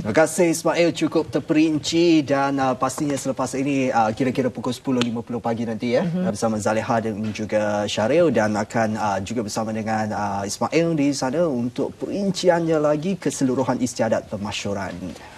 Terima kasih Ismail, cukup terperinci dan pastinya selepas ini kira-kira pukul 10.50 pagi nanti bersama Zaleha dan juga Syaril dan akan juga bersama dengan Ismail di sana untuk perinciannya lagi keseluruhan istiadat pemasyuran.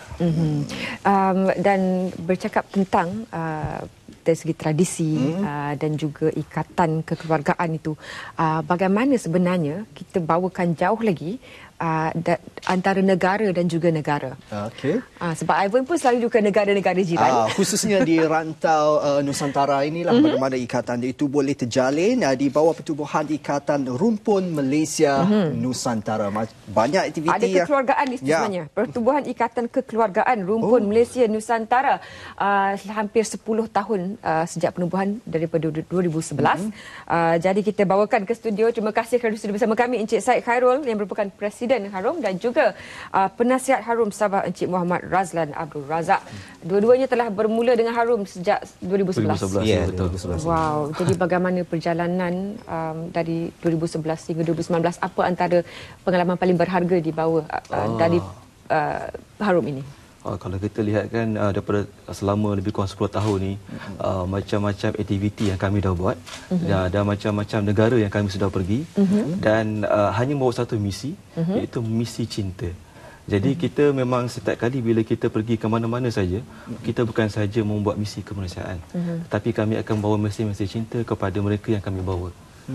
Dan bercakap tentang dari segi tradisi dan juga ikatan kekeluargaan itu, bagaimana sebenarnya kita bawakan jauh lagi antara negara dan juga negara. Okey. Sebab Ivan pun selalu juga negara-negara jiran. Khususnya di rantau Nusantara inilah bagaimana ikatan itu boleh terjalin di bawah pertubuhan Ikatan Rumpun Malaysia Nusantara. Banyak aktiviti ada kekeluargaan di sebenarnya. Pertubuhan Ikatan Kekeluargaan Rumpun Malaysia Nusantara hampir 10 tahun sejak penubuhan daripada 2011. Jadi kita bawakan ke studio. Terima kasih kerana sudah bersama kami Encik Said Khairul yang merupakan Presiden Harum dan juga Penasihat Harum Sabah Encik Muhammad Razlan Abdul Razak. Dua-duanya telah bermula dengan Harum sejak 2011. Ya, betul. 2011. Wow. Jadi bagaimana perjalanan dari 2011 hingga 2019? Apa antara pengalaman paling berharga dibawa dari Harum ini? Kalau kita lihat kan daripada selama lebih kurang 10 tahun ni macam-macam aktiviti yang kami dah buat dan macam-macam negara yang kami sudah pergi dan hanya membawa satu misi iaitu misi cinta. Jadi kita memang setiap kali bila kita pergi ke mana-mana saja kita bukan saja membuat misi kemanusiaan tetapi kami akan bawa misi-misi cinta kepada mereka yang kami bawa.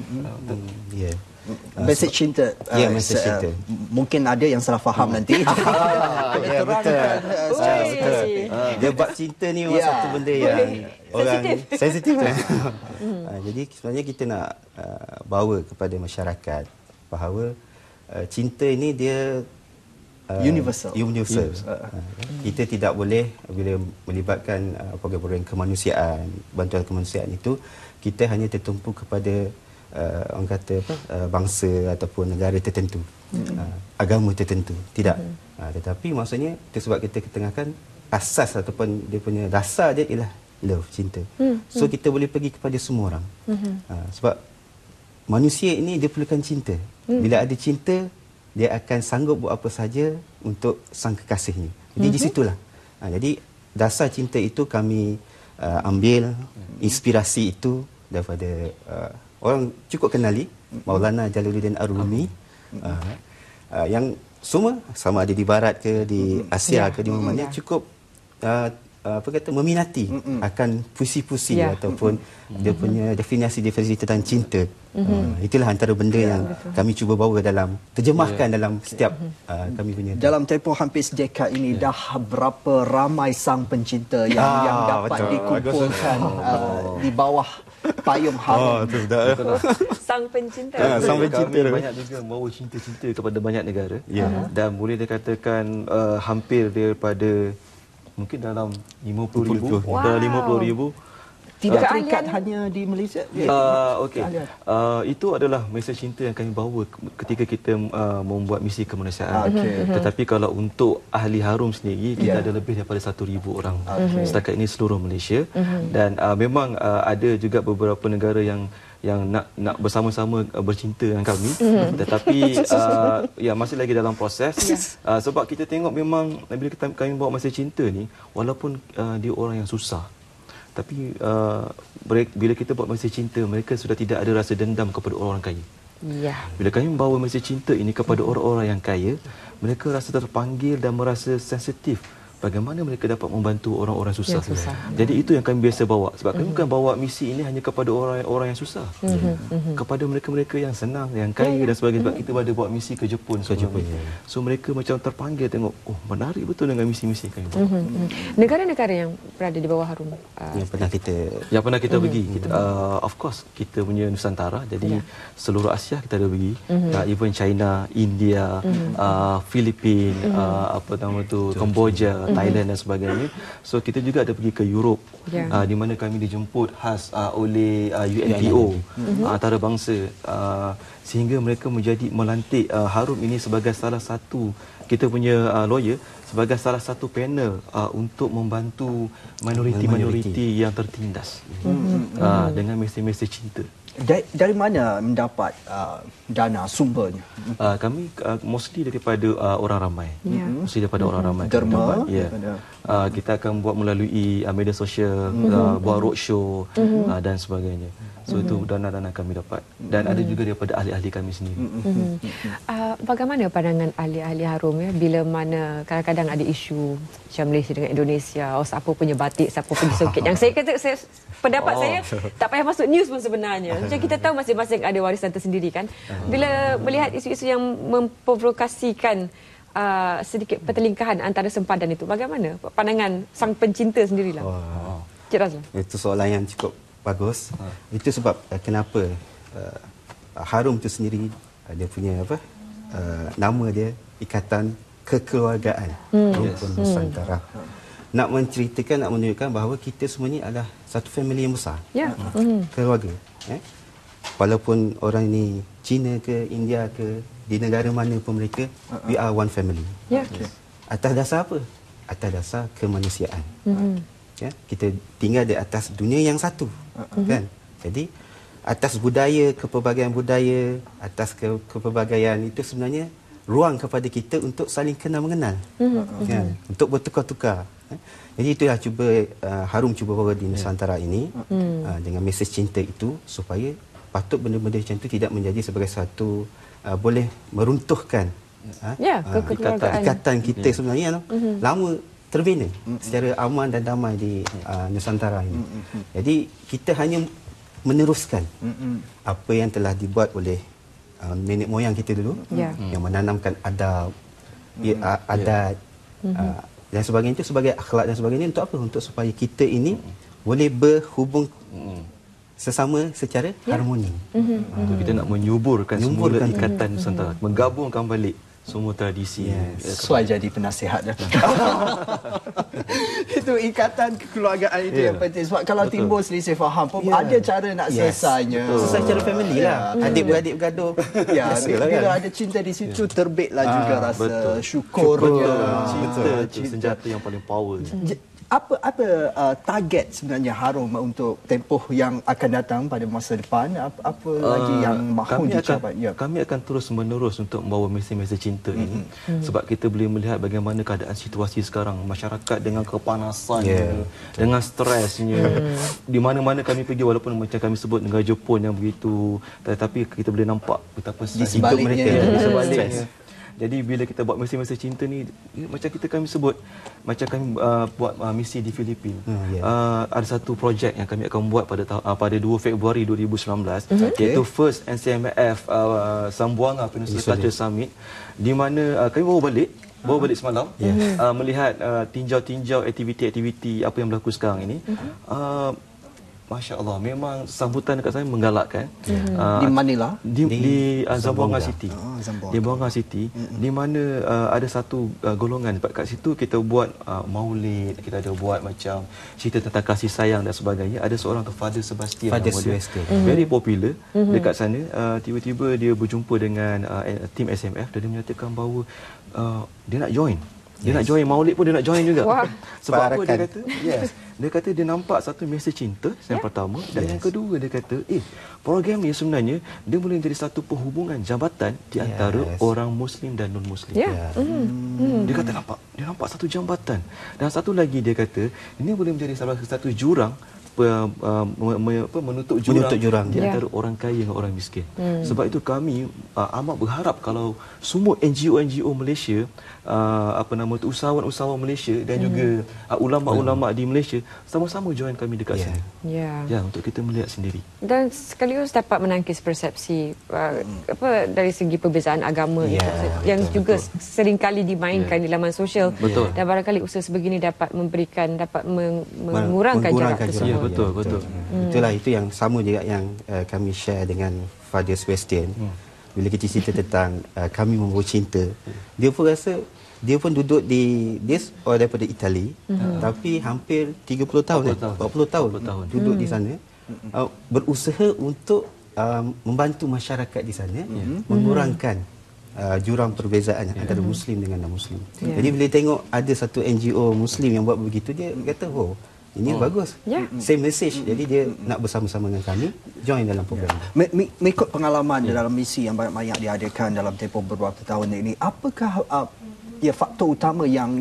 Ya. Mesej cinta. Ya, mesej cinta. Mungkin ada yang salah faham nanti. Ya, betul. Betul. Dia bab cinta ni memang satu benda yang orang sensitif. Jadi sebenarnya kita nak bawa kepada masyarakat bahawa cinta ini dia universal. Kita tidak boleh bila melibatkan program-program kemanusiaan, bantuan kemanusiaan itu kita hanya tertumpu kepada orang kata bangsa ataupun negara tertentu, agama tertentu, tidak. Tetapi maksudnya itu sebab kita ketengahkan asas ataupun dia punya dasar dia ialah love, cinta. So kita boleh pergi kepada semua orang. Sebab manusia ini dia perlukan cinta. Bila ada cinta, dia akan sanggup buat apa saja untuk sang kekasihnya. Jadi di situlah. Jadi dasar cinta itu kami ambil inspirasi itu daripada orang cukup kenali Maulana Jalaluddin Ar-Rumi yang semua sama ada di barat ke di Asia ke di mana cukup meminati akan puisi-puisi ataupun dia punya definisi tentang cinta. Itulah antara benda yang kami cuba bawa dalam terjemahkan dalam setiap kami punya. Dalam tempoh hampir sedekad ini dah berapa ramai sang pencinta yang dapat dikumpulkan di bawah payung Harum. Sang pencinta. Sang pencinta kami banyak juga membawa cinta-cinta kepada banyak negara. Dan boleh dikatakan hampir daripada mungkin dalam 50,000 dalam 50,000. Tidak terikat hanya di Malaysia. Okey. Itu adalah mesej cinta yang kami bawa ketika kita membuat misi kemanusiaan. Tetapi kalau untuk ahli Harum sendiri kita ada lebih daripada 1,000 orang setakat ini seluruh Malaysia. Dan memang ada juga beberapa negara yang nak bersama-sama bercinta dengan kami, tetapi masih lagi dalam proses. Sebab kita tengok memang bila kami bawa mesej cinta ni, walaupun dia orang yang susah, tapi bila kita buat mesej cinta, mereka sudah tidak ada rasa dendam kepada orang kaya. Bila kami membawa mesej cinta ini kepada orang-orang yang kaya, mereka rasa terpanggil dan merasa sensitif bagaimana mereka dapat membantu orang-orang susah. Jadi itu yang kami biasa bawa. Sebab kami bukan bawa misi ini hanya kepada orang-orang yang susah. Kepada mereka-mereka yang senang, yang kaya dan sebagainya. Sebab kita ada buat misi ke Jepun. So mereka macam terpanggil tengok, menarik betul dengan misi-misi kami bawa. Negara-negara yang berada di bawah Harum yang pernah kita pergi. Of course, kita punya Nusantara. Jadi seluruh Asia kita ada pergi. Even China, India, Filipina, Kemboja, Thailand dan sebagainya. So kita juga ada pergi ke Europe di mana kami dijemput khas oleh UNPO antarabangsa sehingga mereka melantik Harum ini sebagai salah satu kita punya lawyer sebagai salah satu panel untuk membantu minoriti yang tertindas dengan mesej-mesej cinta. Dari mana mendapat dana sumbernya? Kami mostly daripada orang ramai. Mostly daripada orang ramai. Derma. Kita akan buat melalui media sosial, buat roadshow dan sebagainya. So itu dana-dana kami dapat. Dan ada juga daripada ahli-ahli kami sendiri. Bagaimana pandangan ahli-ahli harum bila mana kadang-kadang ada isu macam Malaysia dengan Indonesia, siapa punya batik, siapa punya songket. Yang saya kata, pendapat saya tak payah masuk news pun sebenarnya. Macam kita tahu masing-masing ada warisan tersendiri kan. Bila melihat isu-isu yang memprovokasikan sedikit pertelingkahan antara sempadan itu, bagaimana pandangan sang pencinta sendirilah? Cik Razlan. Itu soalan yang cukup bagus. Itu sebab kenapa harum itu sendiri dia punya nama dia Ikatan Kekeluargaan Rumpun Nusantara. Nak menceritakan, nak menunjukkan bahawa kita semua ni adalah satu family yang besar. Keluarga. Walaupun orang ni Cina ke, India ke, di negara mana pun mereka, we are one family. Atas dasar apa? Atas dasar kemanusiaan. Kita tinggal di atas dunia yang satu. Kan? Jadi atas budaya, kepelbagaian budaya, atas kepelbagaian itu sebenarnya ruang kepada kita untuk saling kenal mengenal. Kan? Untuk bertukar-tukar. Jadi itulah harum cuba bawa di Nusantara ini dengan mesej cinta itu, supaya patut benda-benda macam itu tidak menjadi sebagai satu boleh meruntuhkan ikatan kita sebenarnya lama terbina secara aman dan damai di Nusantara ini. Jadi kita hanya meneruskan apa yang telah dibuat oleh nenek moyang kita dulu, yang menanamkan adab, adat dan sebagainya itu sebagai akhlak dan sebagainya. Untuk apa? Untuk supaya kita ini boleh berhubung sesama secara harmoni. Kita nak menyuburkan semula ikatan Nusantara, menggabungkan balik semua tradisi. Sesuai jadi penasihat dah. Itu ikatan kekeluargaan itu yang penting. Sebab kalau timbul selisih faham pun ada cara nak selesainya. Selesai secara family lah. Adik-beradik bergaduh. Bila ada cinta di situ, terbitlah juga rasa syukurnya. Cinta senjata yang paling power. Apa target sebenarnya harum untuk tempoh yang akan datang pada masa depan? Apa lagi yang mahu dicapai? Kami akan terus menerus untuk membawa mesej-mesej cinta ini. Sebab kita boleh melihat bagaimana keadaan situasi sekarang, masyarakat dengan kepanasannya, dengan stresnya. Di mana-mana kami pergi, walaupun macam kami sebut negara Jepun yang begitu, tetapi kita boleh nampak betapa hidup mereka di sebaliknya. Jadi bila kita buat mesej-mesej cinta ni, macam kami sebut, macam kami buat misi di Filipina. Ada satu projek yang kami akan buat pada 2 Februari 2019, iaitu First NCMF Zamboanga Peninsula Culture Summit, di mana kami bawa balik semalam, melihat tinjau-tinjau aktiviti-aktiviti apa yang berlaku sekarang ini. Masya Allah, memang sambutan dekat saya menggalakkan. Di Manila? Di Zamboanga City. Di Zamboanga City, di mana ada satu golongan kat situ kita buat maulid, kita ada buat macam cerita tentang kasih sayang dan sebagainya. Ada seorang tu Father Sebastian, very popular dekat sana. Tiba-tiba dia berjumpa dengan tim SMF dan dia menyatakan bahawa dia nak join. Dia nak join maulid pun, dia nak join juga. Sebab apa dia kata? Dia kata dia nampak satu mesej cinta yang pertama, dan yang kedua dia kata, program ni sebenarnya dia boleh menjadi satu perhubungan jambatan di antara orang Muslim dan non-Muslim. Dia kata dia nampak satu jambatan. Dan satu lagi dia kata, ini boleh menjadi salah satu jurang menutup jurang di antara orang kaya dengan orang miskin. Sebab itu kami amat berharap kalau semua NGO Malaysia, usahawan-usahawan Malaysia dan juga ulama-ulama di Malaysia sama-sama join kami dekat sini. Untuk kita melihat sendiri. Dan sekaligus dapat menangkis persepsi dari segi perbezaan agama yang juga seringkali dimainkan di laman sosial. Dan barangkali usaha sebegini dapat mengurangkan jarak tersebut. Betul. Itulah, itu yang sama juga yang kami share dengan Father Sebastian. Bila kita cerita tentang kami membawa cinta, dia pun rasa dia pun duduk dia orang daripada Itali, tapi hampir 30 tahun 40 tahun duduk di sana, berusaha untuk membantu masyarakat di sana mengurangkan jurang perbezaan antara Muslim dengan non-Muslim. Jadi bila tengok ada satu NGO Muslim yang buat begitu, dia kata, ini bagus. Same message. Jadi dia nak bersama-sama dengan kami join dalam program. Mengikut pengalaman dalam misi yang banyak diadakan dalam tempoh beberapa tahun ini, apakah faktor utama yang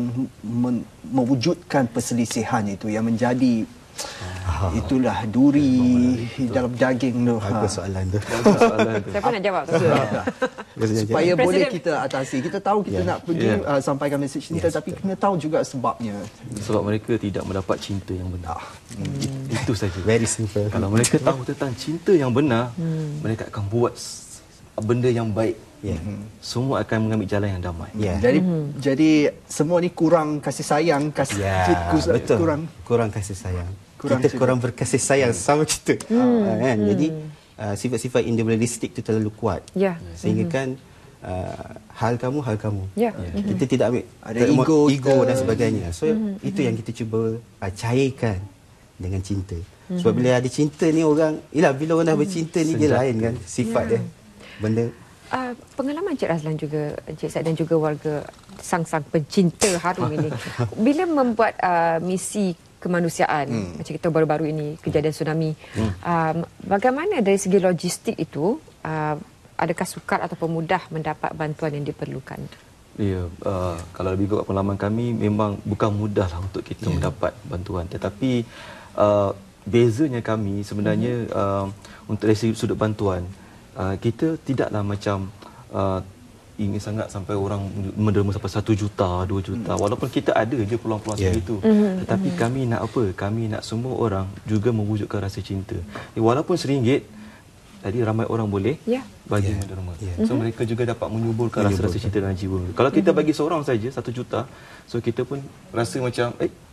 mewujudkan perselisihan itu yang menjadi itulah duri dalam daging tu. Bagus soalan tu. Siapa nak jawab tu? Supaya boleh kita atasi. Kita tahu kita nak pergi sampaikan mesej cinta, tapi kena tahu juga sebabnya. Sebab mereka tidak mendapat cinta yang benar. Itu saja. Very simple. Kalau mereka tahu tentang cinta yang benar, mereka akan buat benda yang baik. Semua akan mengambil jalan yang damai. Jadi semua ni kurang kasih sayang, betul. Kurang kasih sayang. Kita kurang berkasih sayang sama kita. Jadi sifat-sifat individualistik itu terlalu kuat. Sehingga kan hal kamu. Kita tidak ambil ada ego dan sebagainya. So itu yang kita cuba cairkan dengan cinta. Sebab bila ada cinta ni orang, bila orang dah bercinta ni dia lain kan sifat dia. Benda pengalaman Encik Razlan juga, Encik Said dan juga warga sang-sang pencinta harum ini, bila membuat misi kemanusiaan, macam kita baru-baru ini kejadian tsunami, bagaimana dari segi logistik itu, adakah sukar ataupun mudah mendapat bantuan yang diperlukan? Ya, kalau lebih kepada pengalaman kami, memang bukan mudahlah untuk kita mendapat bantuan. Tetapi bezanya kami sebenarnya untuk dari sudut bantuan, kita tidaklah macam ingin sangat sampai orang menderma sampai 1 juta, 2 juta. Walaupun kita ada je peluang-peluang segitu. Tetapi kami nak apa? Kami nak semua orang juga mewujudkan rasa cinta. Walaupun RM1, tadi ramai orang boleh bagi menderma. So mereka juga dapat menyuburkan rasa-rasa cinta dalam jiwa. Kalau kita bagi seorang saja 1 juta, so kita pun rasa macam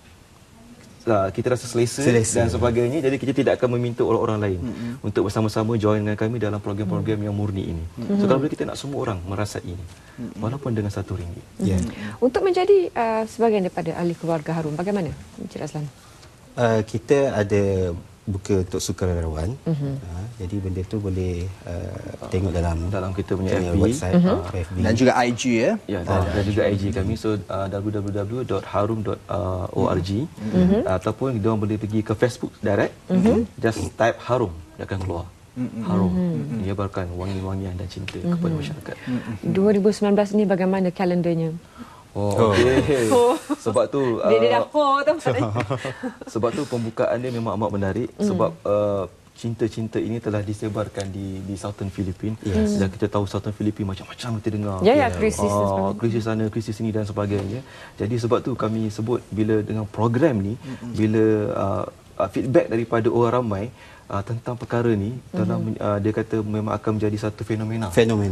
kita rasa selesa dan sebagainya. Jadi kita tidak akan meminta orang-orang lain untuk bersama-sama join dengan kami dalam program-program yang murni ini. So kalau kita nak semua orang merasai ini, walaupun dengan RM1. Untuk menjadi sebahagian daripada ahli keluarga harum, bagaimana Encik Razlan? Kita ada buka untuk sukarelawan. Jadi benda tu boleh tengok dalam kita punya FB, website, FB. Dan juga IG dan juga IG kami, so www.harum.org, ataupun dia orang boleh pergi ke Facebook direct, just type Harum, dia akan keluar. Harum menyebarkan wangi-wangian dan cinta kepada masyarakat. 2019 ni bagaimana kalendernya? Sebab tu dia dah tu sebab tu pembukaan dia memang amat menarik. Sebab cinta-cinta ini telah disebarkan di Southern Philippines. Dan kita tahu Southern Philippines macam-macam kita dengar. Krisis sana, krisis sini dan sebagainya. Jadi sebab tu kami sebut bila dengan program ni, bila feedback daripada orang ramai tentang perkara ni, dalam dia kata memang akan menjadi satu fenomena.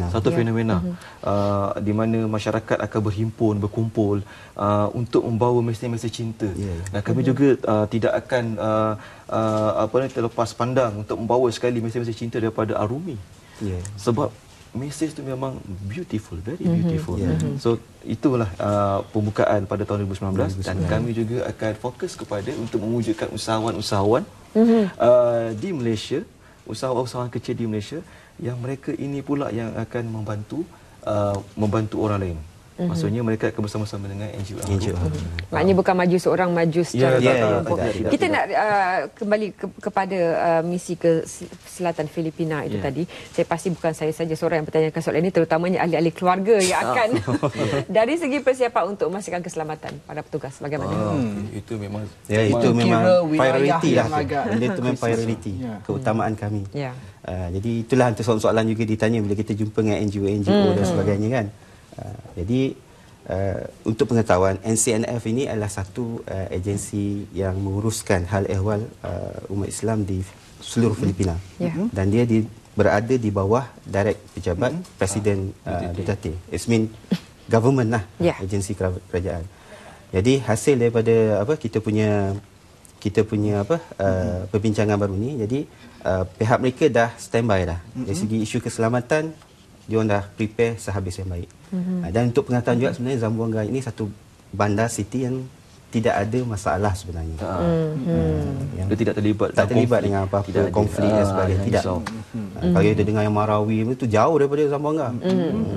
Di mana masyarakat akan berkumpul untuk membawa mesej-mesej cinta. Dan kami juga tidak akan terlepas pandang untuk membawa sekali mesej-mesej cinta daripada Arumi. Sebab mesej tu memang beautiful, very beautiful. So itulah pembukaan pada tahun 2019, dan kami juga akan fokus kepada untuk mewujudkan usahawan-usahawan di Malaysia, usahawan-usahawan kecil di Malaysia, yang mereka ini pula yang akan membantu orang lain. Maksudnya mereka akan bersama-sama dengan NGO. Maknanya bukan maju seorang, maju secara kita nak kembali kepada misi ke selatan Filipina itu tadi. Saya pasti bukan saya saja seorang yang bertanyakan soalan ini, terutamanya ahli-ahli keluarga yang akan dari segi persiapan untuk memastikan keselamatan para petugas. Bagaimana? Itu memang priority lah. Benda itu memang priority, keutamaan kami. Jadi itulah antara soalan-soalan juga ditanya bila kita jumpa dengan NGO dan sebagainya kan. Jadi untuk pengetahuan, NCNF ini adalah satu agensi yang menguruskan hal ehwal umat Islam di seluruh Filipina. Dan dia berada di bawah direct pejabat Presiden Duterte. It means government lah, agensi kerajaan. Jadi hasil daripada kita punya perbincangan baru ni, jadi pihak mereka dah standby dah. Dari segi isu keselamatan, dia orang dah prepare sehabis yang baik. Dan untuk pengetahuan juga, sebenarnya Zamboanga ini satu bandar city yang tidak ada masalah sebenarnya. Dia tidak terlibat dengan apa-apa konflik dan sebagainya. Tidak. Kalau kita dengar yang Marawi itu jauh daripada Zamboanga.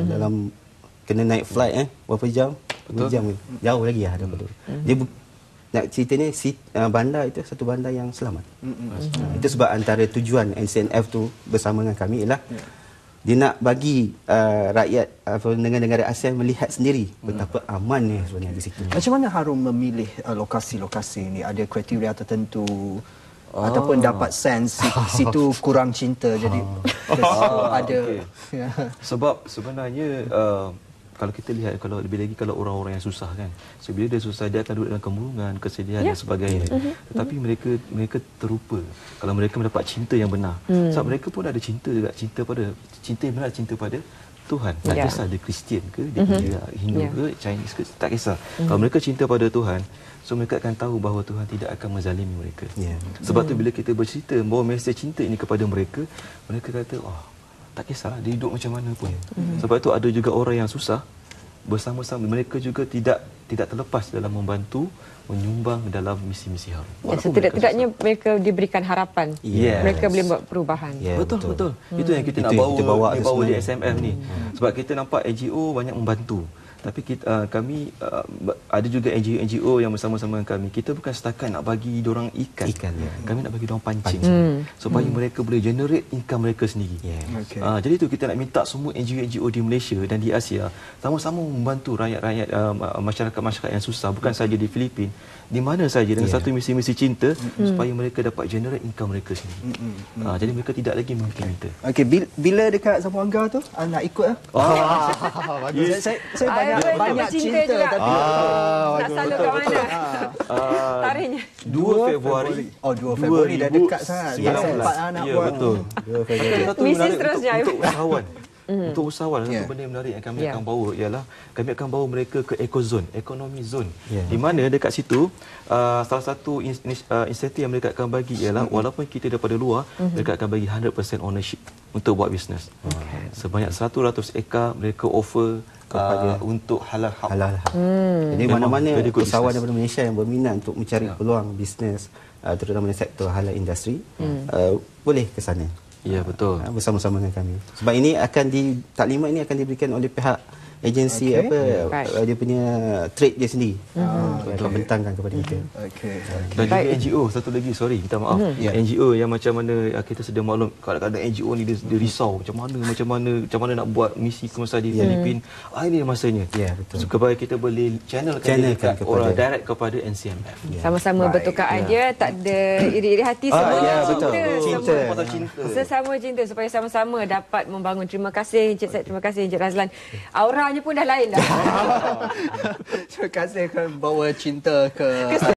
Dalam kena naik flight berapa jam? 2 jam. Jauh lagi daripada. Dia nak ceritanya bandar itu satu bandar yang selamat. Itu sebab antara tujuan NCNF tu bersama dengan kami ialah dia nak bagi rakyat negara-negara ASEAN melihat sendiri betapa amannya sebenarnya di situ. Macam mana Harum memilih lokasi-lokasi ini? Ada kriteria tertentu ataupun dapat sense situ kurang cinta jadi ada sebab sebenarnya kalau kita lihat, kalau lebih lagi kalau orang-orang yang susah kan, so bila dia susah dia akan duduk dalam kemurungan, kesedihan dan sebagainya. Tetapi mereka terlupa kalau mereka mendapat cinta yang benar. Sebab mereka pun ada cinta juga, cinta yang benar, cinta pada Tuhan. Tak kisah dia Kristian ke, dia Hindu ke, Chinese ke, tak kisah. Kalau mereka cinta pada Tuhan, so mereka akan tahu bahawa Tuhan tidak akan menzalimi mereka. Sebab tu bila kita bercerita bawa mesej cinta ini kepada mereka, mereka kata, tak kisah dia hidup macam mana pun. Sebab itu ada juga orang yang susah, bersama-sama mereka juga tidak terlepas dalam membantu menyumbang dalam misi-misi Harum. Setidak-tidaknya mereka diberikan harapan. Mereka boleh buat perubahan. Betul. Itu yang kita nak bawa di SMF ni. Sebab kita nampak NGO banyak membantu. Tapi kami ada juga NGO yang bersama-sama dengan kami. Kita bukan setakat nak bagi diorang ikan. Kami nak bagi diorang pancing. Supaya mereka boleh generate income mereka sendiri. Jadi itu kita nak minta semua NGO di Malaysia dan di Asia sama-sama membantu rakyat-rakyat, masyarakat-masyarakat yang susah. Bukan saja di Filipina, di mana saja dengan satu misi-misi cinta supaya mereka dapat generate income mereka sendiri. Jadi mereka tidak lagi minta. Okey, bila dekat Zamboanga tu nak ikut saya banyak cinta tapi nak salur kat mana? Tarikhnya 2 Februari. 2 Februari dah dekat sangat. Sempat nak buat. Betul. 2 Februari. Misi seterusnya untuk usahawan. Untuk usahawan, satu benda yang menarik yang kami akan bawa ialah kami akan bawa mereka ke ecozone, economy zone. Di mana dekat situ salah satu insentif yang mereka akan bagi ialah walaupun kita daripada luar, mereka akan bagi 100% ownership untuk buat bisnes. Sebanyak 100 ekar mereka offer untuk halal. Jadi mana-mana usahawan daripada Malaysia yang berminat untuk mencari peluang bisnes terutama di sektor halal industri boleh ke sana. Ya, betul. Bersama-sama dengan kami. Sebab ini taklimat ini akan diberikan oleh pihak agensi dia punya trade dia sendiri. Akan bentangkan kepada kita. Dan juga NGO satu lagi, minta maaf. NGO yang macam mana kita sedia maklum kadang-kadang NGO ni dia risau macam mana nak buat misi kemanusiaan di Filipina. Ini masanya. Betul. Supaya kita boleh channelkan orang direct kepada NCMF. Sama-sama bertukar idea, tak ada iri-iri hati, semua cinta. Sesama cinta supaya sama-sama dapat membangun. Terima kasih Encik Said, terima kasih Encik Razlan. Auranya pun dah lain dah. Terima kasih bawa cinta ke